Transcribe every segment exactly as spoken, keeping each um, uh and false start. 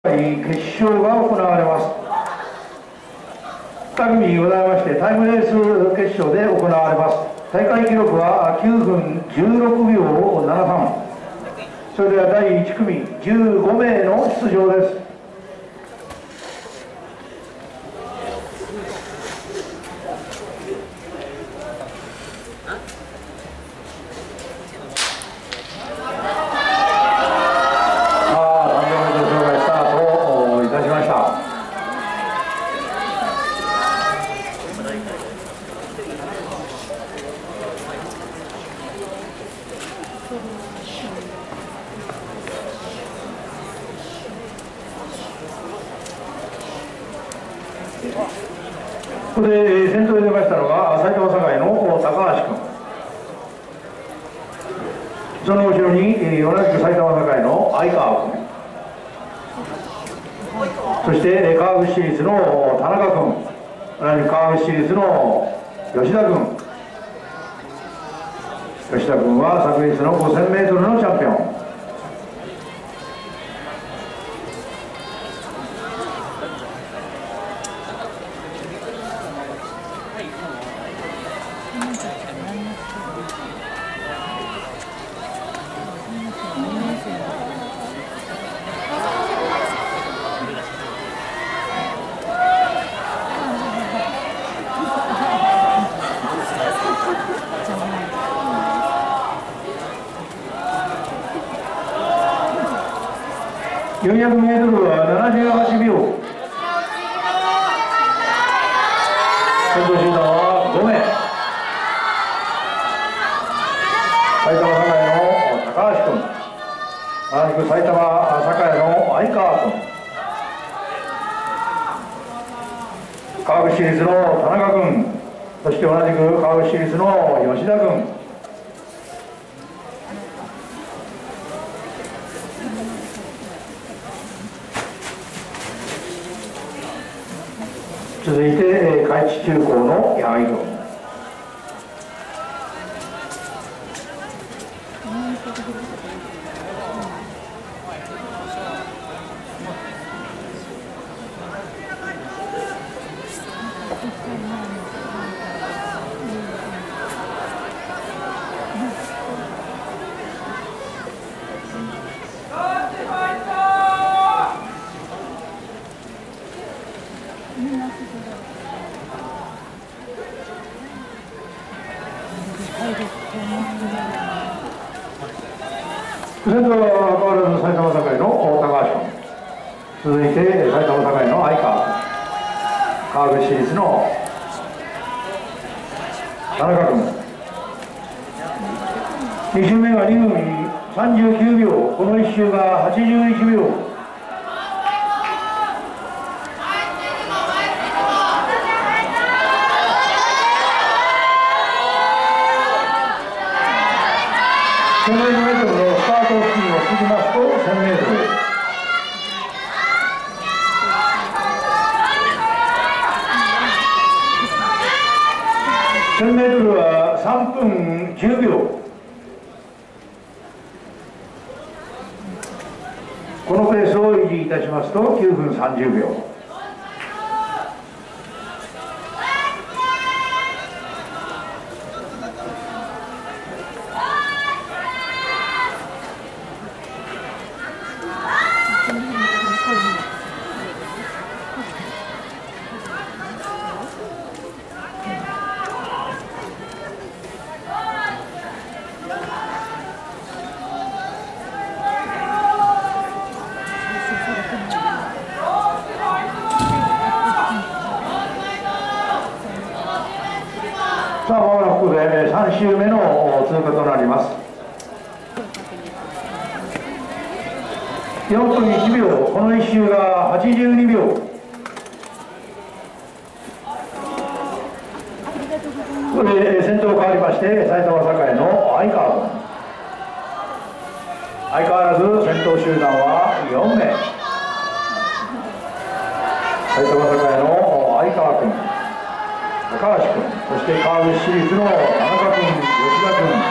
決勝が行われます。に組ございまして、タイムレース決勝で行われます。大会記録はきゅうふんじゅうろくびょうななさん。それではだいいち組じゅうごめいの出場です。ここで先頭に出ましたのが埼玉栄の高橋君、その後ろに同じく埼玉栄の相川君、そして川口市立の田中君、同じく川口市立の吉田君。吉田君は昨日の ごせんメートル のチャンピオン。よんひゃくメートルはななじゅうはちびょう。先頭集団はごめい。埼玉栄の高橋君、同じく埼玉栄の相川君、川口市立の田中君、そして同じく川口市立の吉田君。続いて開智中高の矢作君。先頭は変わらず埼玉栄の高橋君、続いて埼玉栄の相川君、川口市立の田中君。に周目はにふんさんじゅうきゅうびょう、このいっ周がはちじゅういちびょう。せんメートルのスタート付近を過ぎますとせんメートル。せんメートルはさんぷんじゅうびょう。このペースを維持いたしますときゅうふんさんじゅうびょう。さあ、まもなくここでさん周目の通過となります。よんぷんいちびょう、このいっ周がはちじゅうにびょう。ここで先頭変わりまして埼玉栄の相川君。相変わらず先頭集団はよんめい。埼玉栄の相川君、高橋君、そして川口市立の田中君、吉田君。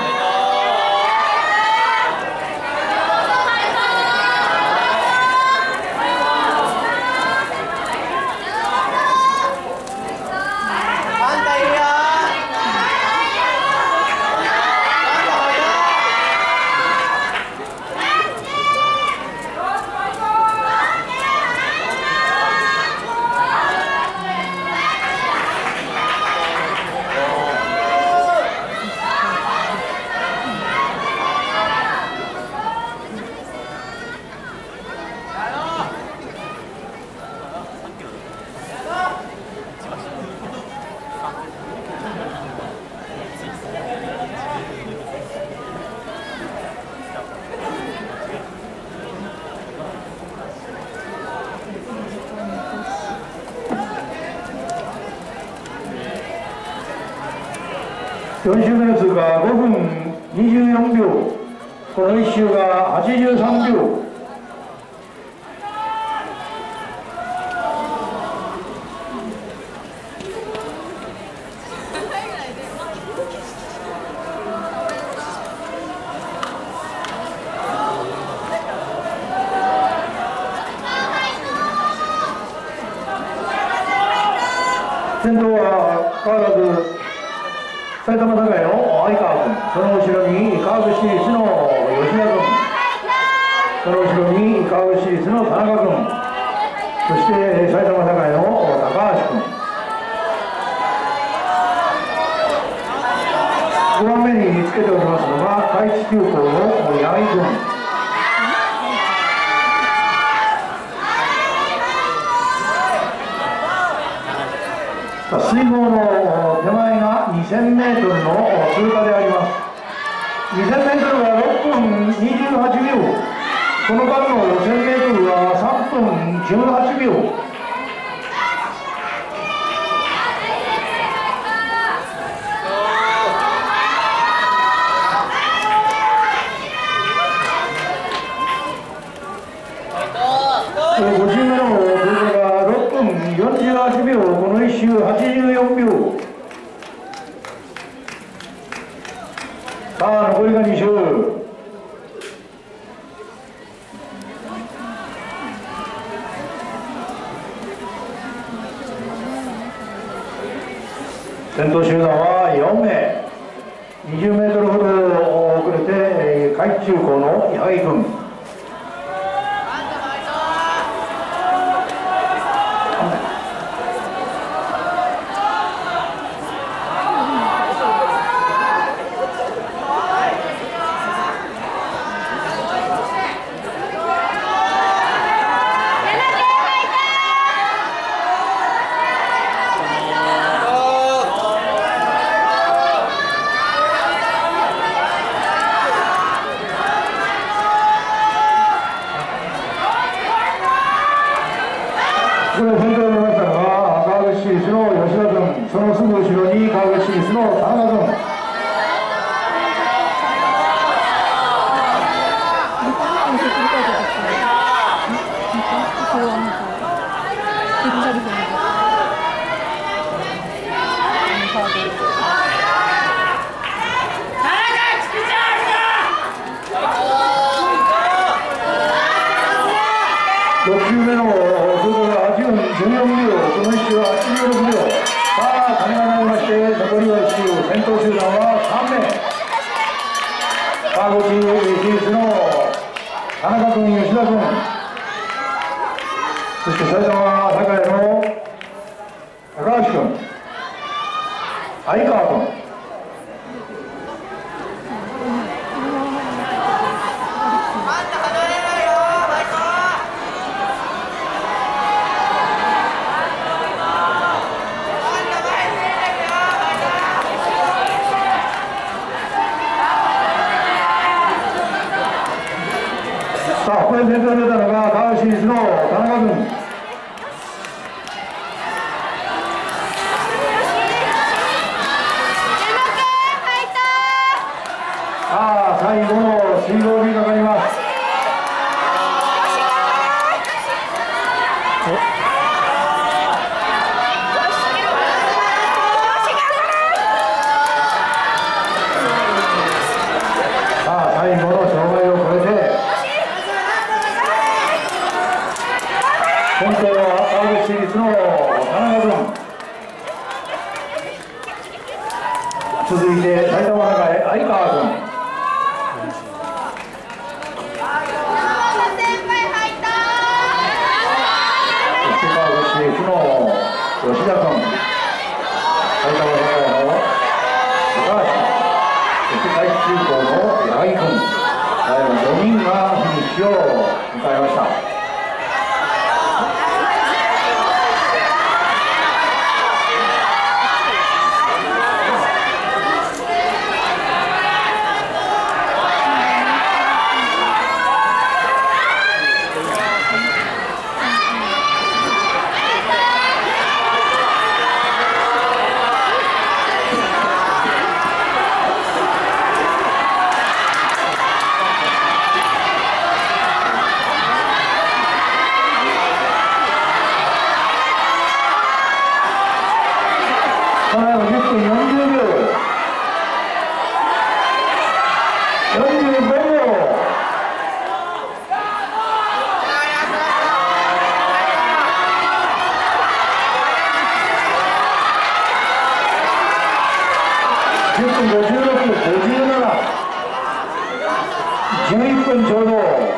よん周目の通過ごふんにじゅうよんびょう、このいっ周がはちじゅうさんびょう。先頭は変わらず埼玉栄の相川君、その後ろに川口市立の吉田君、その後ろに川口市立の田中君、そして埼玉栄の高橋君、ごばんめにつけておりますのが開智急行の八木君。水濠の手前がにせんメートルの通過であります。にせんメートルはろっぷんにじゅうはちびょう、この間のよんせんメートルはさんぷんじゅうはちびょう。ご周目の通過がろっぷんよんじゅうはちびょう、このいっ周はちじゅうよんびょう。さあ残りがに周。先頭集団はよんめい、にじゅうメートルほど遅れて海中高の八木君。これ先頭になりましたのが川口市立の吉田君、そのすぐ後ろに川口市立の田中君。ろく周目の通過がはちふんじゅうよんびょう、このいっ周ははちじゅうろくびょう。さあ鐘が鳴りまして、残りはいっ周、先頭集団はさんめい、川口市立の田中君、吉田君、そして埼玉栄の高橋君、相川君。さあこれ先頭に出たのが川口市立の田中君。さあ最後の水濠にかかります。さあ最後の障害を越えて先頭は川口市立の田中君、続いて埼玉栄相川君、そして川口市立の吉田君、埼玉栄の高橋君、そして海智中高の八木君、最後よにんがフィニッシュを迎えました。 タイムじゅっぷんよんじゅうびょう、よんじゅうごびょう、じゅっぷんごじゅうろく、ごじゅうなな、じゅういっぷんちょうど。